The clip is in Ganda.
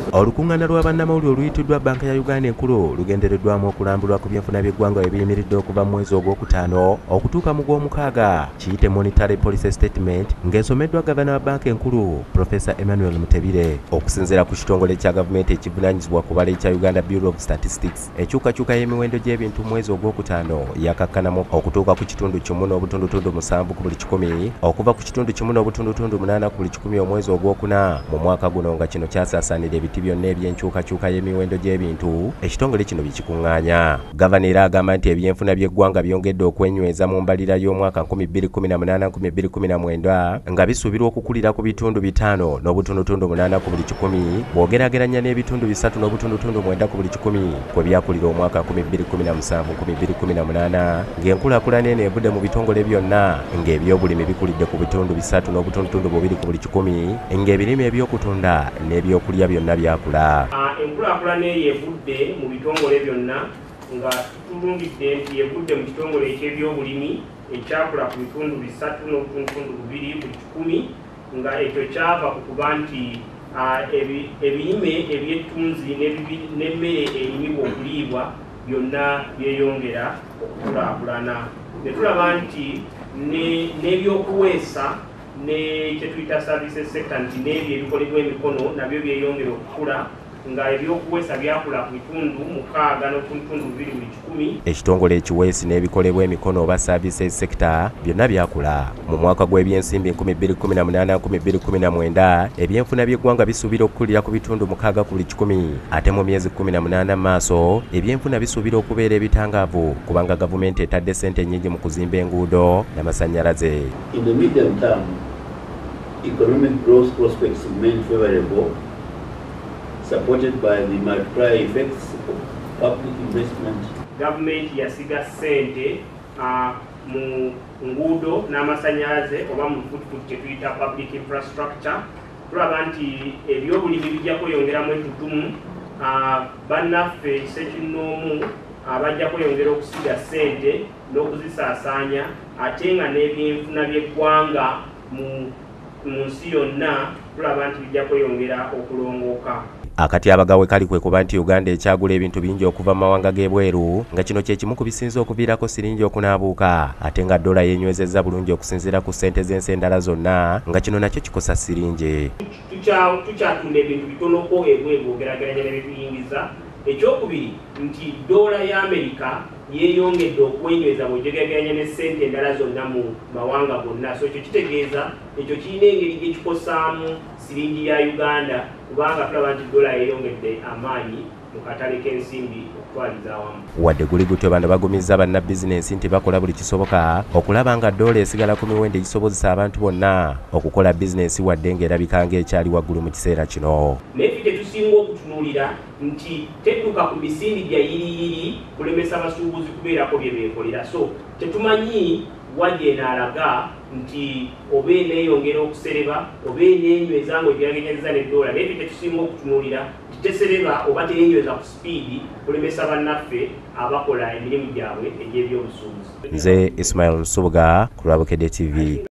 Olukungaana lwa bannamawulire oluyitiddwa Banka ya Uganda enkulu lugendereddwamu okulambulwa ku byenfuna by'eggwanga ebiyimiridde okuva mu mwezi ogwokutaano okutuuka mu gw'omukaaga. Kiyite Monetary Policy Statement ng'esomeddwa Gavana wa Banka enkulu Professor Emmanuel Mutebire. Okusinziira ku kitongole kya gavumenti ekivunaanyizibwa ku bala ekya Uganda Bureau of Statistics, enkyukakyuka y'emiwendo gy'ebintu mu mwezi ogwokutaano yakakkanamu okutuuka ku kitundu kimu n'obutundutundu 7 ku buli 100 okuva ku kitundu kimu n'obutundutundu 8 ku buli 100 omwezi ogwokuna mu mwaka guno, nga kino kyasaasaanira ebiti byonna eby'enkyukakyuka y'emiwendo gy'ebintu ekitongole kino bikikuŋŋaanya. Gavana era agamba nti ebyenfuna by'eggwanga byongedde okwenyweza mu mbalira y'omwaka 2018-2019 nga bisuubirwa okukulira ku bitundu 5 n'obutundutundu 8 ku buli 100 bw'ogeraageranya n'ebitundu 3 n'obutundutundu 9 ku buli 100 kwe byakulira omwaka 2017-2018, ng'enkulaakulana eno ebudde mu bitongole byonna, ng'ebyobulimi bikulidde ku bitundu 3 n'obutundutundu 2 ku buli 100, ng'ebirime eby'okutunda n'ebyokulya byonna byakula. Enkulaakulana eyo evudde mu bitongole byonna, nga tulungidde nti evudde mu kitongole eky'ebyobulimi ekyakula ku bitundu 3 n'obutundutundu 2 buli 100, nga ekyo kyava ku kuba nti ebirime eby'ettunzi n'emmere erimibwa okuliibwa byonna byeyongera okukulaakulana. Ne tulaba nti n'ebyokuweesa ne kyetuyita services sector nti n'ebyo ebikolebwa emikono nabyo byeyongera okukula, nga ebyokuweesa byakula ku bitundu 6 n'obutundutundu 2 buli 100. Ekitongole ekiweesi n'ebikolebwa emikono oba services sector byonna byakula. Mu mwaka gw'ebyensimbi 2018-2019 ebyenfuna by'eggwanga bisuubira okukulira ku bitundu 6 ku buli 100, ate mu myezi 18 maaso ebyenfuna bisuubira okubeera ebitangaavu kubanga gavumenti etadde ssente nnyingi mu kuzimba enguudo n'amasannyalaze. In the medium term, economic growth prospects remain favorable, supported by the multiplier effects of public investment. Gavumenti yasiga ssente mu nguudo n'amasannyalaze oba mu futufutu kyetuyita public infrastructure. Tulaba nti ebyobulimi bijja kweyongeramu ettutumu, bannaffe ssekinnoomu bajja kweyongera okusiga ssente n'okuzisaasaanya, ate nga n'ebyenfuna by'eggwanga mu nsi yonna tulaba nti bijja kweyongera okulongooka. Akatyabagawe kali kwe kuba nti Uganda ekyagula ebintu bingi okuva mu mawanga g'ebweru, nga kino kye kimu ku bisinze okuviirako siringi okunaabuuka, ate nga dola yenywezezza bulungi okusinziira ku ssente z'ensi endala zonna, nga kino nakyo kikosa siringi. Tukyatunda ebintu bitonoko ebweru ogeraageranya n'ebituyingiza. Ekyokubiri nti dola ya Amerika yeeyongedde okwenyweza bw'ogeraageranya ne ssente endala zonna mu mawanga gonna. So ekyo kitegeeza ekyo kirina engeri gye kikosaamu siringi ya Uganda, kubanga tulaba nti dola yeeyongedde amaanyi mu katale k'ensimbi okutwaliza awamu. Wadde guli gutyo bano bagumizza bannabizinensi nti bakola buli kisoboka okulaba nga dola esigala ku miwendo egisobozesa abantu bonna okukola bizinensi, wadde ng'erabika ng'ekyali waggulu mu kiseera kino. Naye ffe tetusinga okutunuulira nti tedduka ku misindi gya yiriyiri kulemesa abasuubuzi kubeerako bye beekolera. So tetumanyi wadde enaalaga nti oba eneeyongera okusereba oba eneenyweza ng'ogeragenyeza n'eddola, naye ffe tetusinga okutunuulira nti tesereba oba teenyweza ku sipiidi kulemesa bannaffe abakola emirimu gyabwe egy'ebyobusuubuzi. Nze Ismail Nsubuga ku Lwabukedde TV.